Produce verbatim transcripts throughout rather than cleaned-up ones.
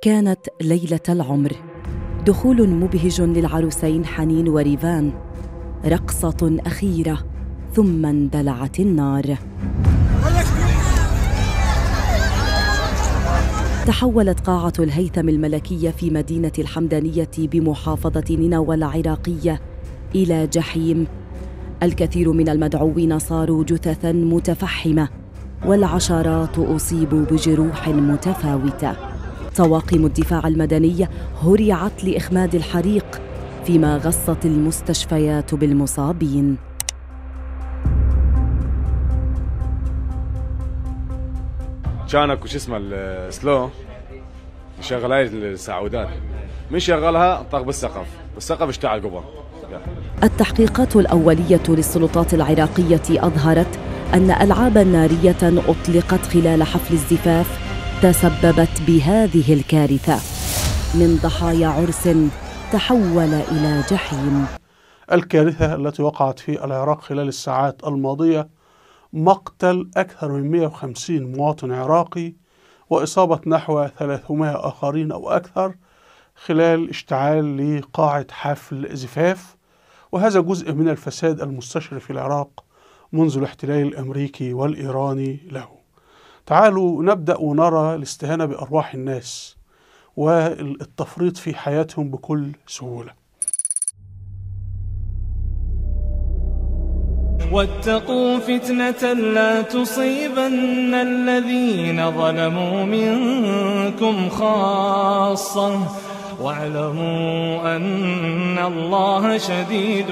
كانت ليلة العمر، دخول مبهج للعروسين حنين وريفان، رقصة أخيرة ثم اندلعت النار. تحولت قاعة الهيثم الملكية في مدينة الحمدانية بمحافظة نينوى العراقية إلى جحيم. الكثير من المدعوين صاروا جثثاً متفحمة، والعشرات أصيبوا بجروح متفاوتة. طواقم الدفاع المدني هرعت لإخماد الحريق، فيما غصت المستشفيات بالمصابين. كانك وش اسمه السلو يشغل هاي السعودات، مش شغلها طاق بالسقف، بالسقف اشتعل قبل. التحقيقات الأولية للسلطات العراقية أظهرت أن ألعاباً نارية أطلقت خلال حفل الزفاف تسببت بهذه الكارثة، من ضحايا عرس تحول إلى جحيم. الكارثة التي وقعت في العراق خلال الساعات الماضية مقتل أكثر من مئة وخمسين مواطن عراقي وإصابة نحو ثلاثمئة آخرين أو أكثر خلال اشتعال لقاعة حفل زفاف، وهذا جزء من الفساد المستشري في العراق منذ الاحتلال الأمريكي والإيراني له. تعالوا نبدأ ونرى الاستهانة بأرواح الناس والتفريط في حياتهم بكل سهولة. واتقوا فتنة لا تصيبن الذين ظلموا منكم خاصة واعلموا أن الله شديد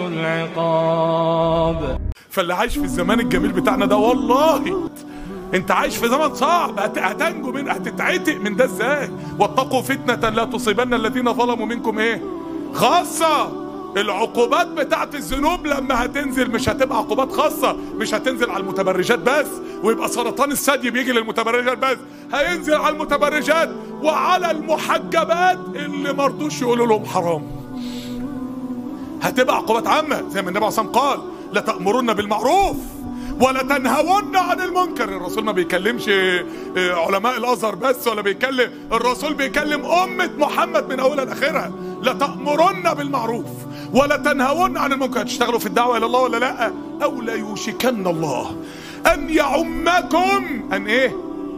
العقاب. فاللي عايش في الزمان الجميل بتاعنا ده، والله انت عايش في زمن صعب، هتنجو من هتتعتق من ده ازاي؟ واتقوا فتنة لا تصيبن الذين ظلموا منكم ايه خاصة. العقوبات بتاعت الذنوب لما هتنزل مش هتبقى عقوبات خاصة، مش هتنزل على المتبرجات بس ويبقى سرطان الثدي بيجي للمتبرجات بس، هينزل على المتبرجات وعلى المحجبات اللي مرضوش يقولوا لهم حرام. هتبقى عقوبات عامة زي ما النبي عليه الصلاة والسلام قال: لا تأمرن بالمعروف ولا تنهون عن المنكر. الرسول ما بيكلمش علماء الازهر بس، ولا بيكلم، الرسول بيكلم امه محمد من اولها لاخرها. لا تأمرن بالمعروف ولا تنهون عن المنكر. هتشتغلوا في الدعوه الى الله ولا لا؟ او لا يوشكن الله ان يعمكم، ان ايه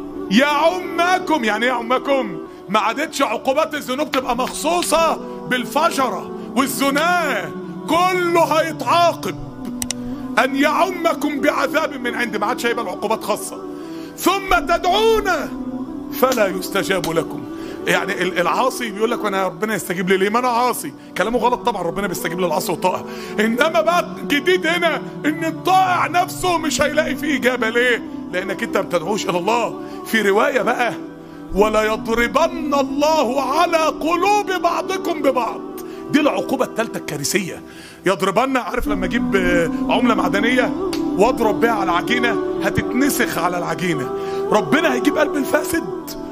يعمكم، يعني ايه يعمكم؟ ما عادتش عقوبات الذنوب تبقى مخصوصه بالفجره والزنا، كله هيتعاقب. أن يعمكم بعذاب من عند، ما عادش هيبقى العقوبات خاصة. ثم تدعون فلا يستجاب لكم. يعني العاصي بيقول لك وانا ربنا يستجيب لي ليه؟ ما انا عاصي. كلامه غلط طبعا، ربنا بيستجيب للعاصي والطائع. انما بقى جديد هنا ان الطائع نفسه مش هيلاقي فيه اجابه. ليه؟ لانك انت ما بتدعوش الى الله. في روايه بقى: ولا يضربن الله على قلوب بعضكم ببعض. دي العقوبه الثالثه الكارثيه. يضربن، عارف لما اجيب عمله معدنيه واضرب بيها على العجينه هتتنسخ على العجينه، ربنا هيجيب قلب الفاسد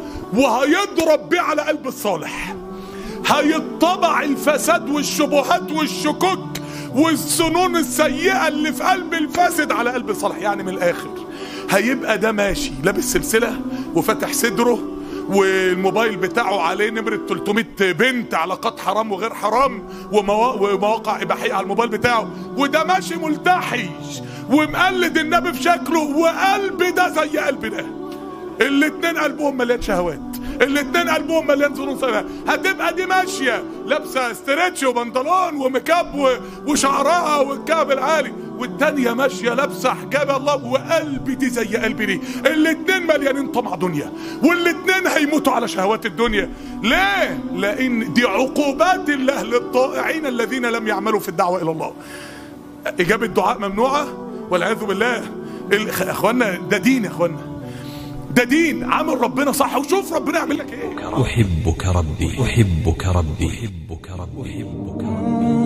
وهيضرب بيه على قلب الصالح. هيطبع الفساد والشبهات والشكوك والظنون السيئه اللي في قلب الفاسد على قلب الصالح. يعني من الاخر هيبقى ده ماشي لابس سلسله وفاتح صدره والموبايل بتاعه عليه نمرة ثلاثمئة بنت، علاقات حرام وغير حرام ومواقع إباحية على الموبايل بتاعه، وده ماشي ملتحي ومقلد النبي في شكله، وقلب ده زي قلب ده. الاتنين قلبهم مليان شهوات، الاتنين قلبهم مليان ظنون سيئة. هتبقى دي ماشية لابسة استريتش وبنطلون وميكاب وشعرها والكعب العالي، والتانية ماشية لابسة حجاب الله وقلبي دي زي قلبي دي. الاتنين مليانين طمع دنيا، والاتنين هيموتوا على شهوات الدنيا. ليه؟ لأن دي عقوبات الله للطائعين الذين لم يعملوا في الدعوة إلى الله. إجابة دعاء ممنوعة والعياذ بالله. يا اخوانا ده دين، يا اخوانا ده دين. عمل ربنا صح وشوف ربنا يعمل لك ايه. أحبك ربي أحبك ربي أحبك ربي أحبك ربي.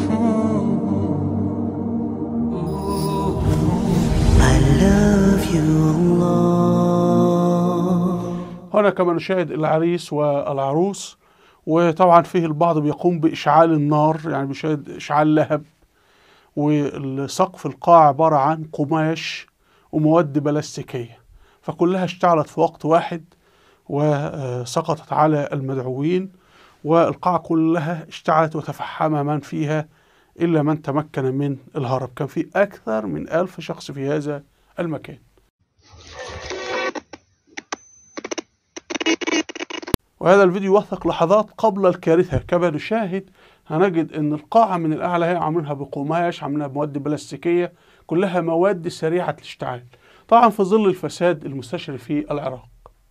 I love you Allah. هنا كما نشاهد العريس والعروس، وطبعا فيه البعض بيقوم بإشعال النار، يعني بيشاهد إشعال لهب، والسقف القاعة عبارة عن قماش ومواد بلاستيكية، فكلها اشتعلت في وقت واحد، وسقطت على المدعوين، والقاعة كلها اشتعلت وتفحم من فيها إلا من تمكن من الهرب. كان في أكثر من ألف شخص في هذا المكان. وهذا الفيديو يوثق لحظات قبل الكارثة. كما نشاهد هنجد أن القاعة من الأعلى هي عاملينها بقماش، عاملينها بمواد بلاستيكية، كلها مواد سريعة الاشتعال، طبعا في ظل الفساد المستشري في العراق.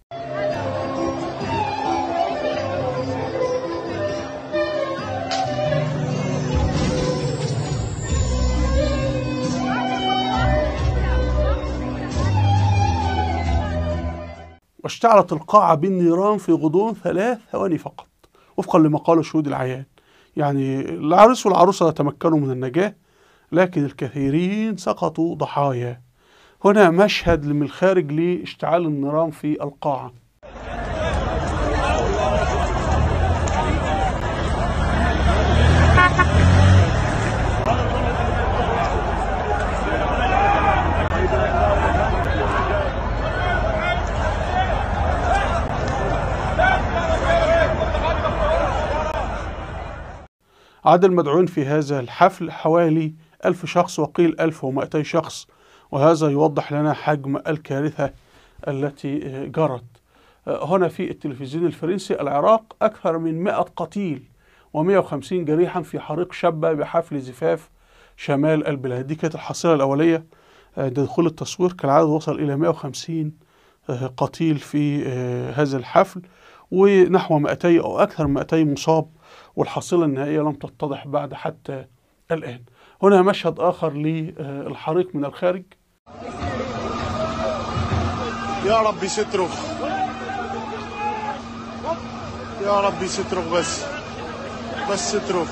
واشتعلت القاعة بالنيران في غضون ثلاث ثواني فقط وفقا لما قال شهود العيان. يعني العريس والعروسة تمكنوا من النجاة، لكن الكثيرين سقطوا ضحايا. هنا مشهد من الخارج لاشتعال النيران في القاعة. عدد المدعوين في هذا الحفل حوالي ألف شخص، وقيل ألف ومائتي شخص، وهذا يوضح لنا حجم الكارثة التي جرت. هنا في التلفزيون الفرنسي العراق أكثر من مئة قتيل ومئة وخمسين جريحا في حريق شابة بحفل زفاف شمال البلاد. دي كانت الحصيلة الأولية عند دخول التصوير. كالعدد وصل إلى مئة وخمسين قتيل في هذا الحفل، ونحو مئتين أو أكثر من مئتين مصاب، والحصيلة النهائية لم تتضح بعد حتى الآن. هنا مشهد آخر للحريق من الخارج. يا ربي سترخ، يا ربي سترخ، بس بس سترخ.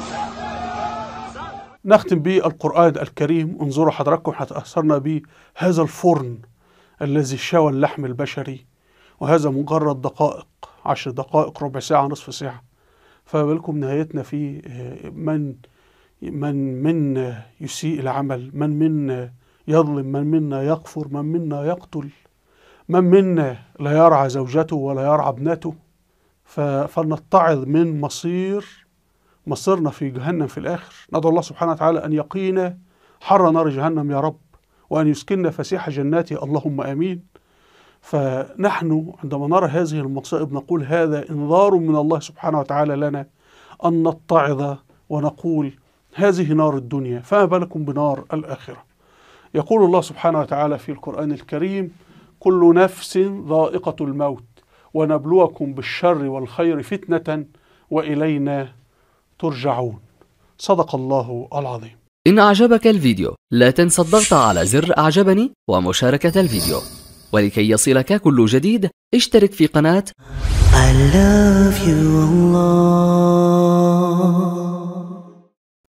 نختم بالقرآن الكريم. انظروا حضراتكم، هتأثرنا بهذا الفرن الذي شوى اللحم البشري، وهذا مجرد دقائق، عشر دقائق، ربع ساعة، نصف ساعة. فبالكم نهايتنا في من من من يسيء العمل، من منا يظلم، من منا يكفر، من منا يقتل، من منا لا يرعى زوجته ولا يرعى ابنته. فلنتعظ من مصير مصيرنا في جهنم في الآخر. ندعو الله سبحانه وتعالى أن يقينا حر نار جهنم يا رب، وأن يسكننا فسيح جناته اللهم آمين. فنحن عندما نرى هذه المصائب نقول هذا إنذار من الله سبحانه وتعالى لنا أن نتعظ ونقول هذه نار الدنيا، فما بالكم بنار الآخرة. يقول الله سبحانه وتعالى في القرآن الكريم: كل نفس ذائقة الموت ونبلوكم بالشر والخير فتنة وإلينا ترجعون. صدق الله العظيم. إن أعجبك الفيديو لا تنسى الضغط على زر أعجبني ومشاركة الفيديو، ولكي يصلك كل جديد اشترك في قناة I love you Allah.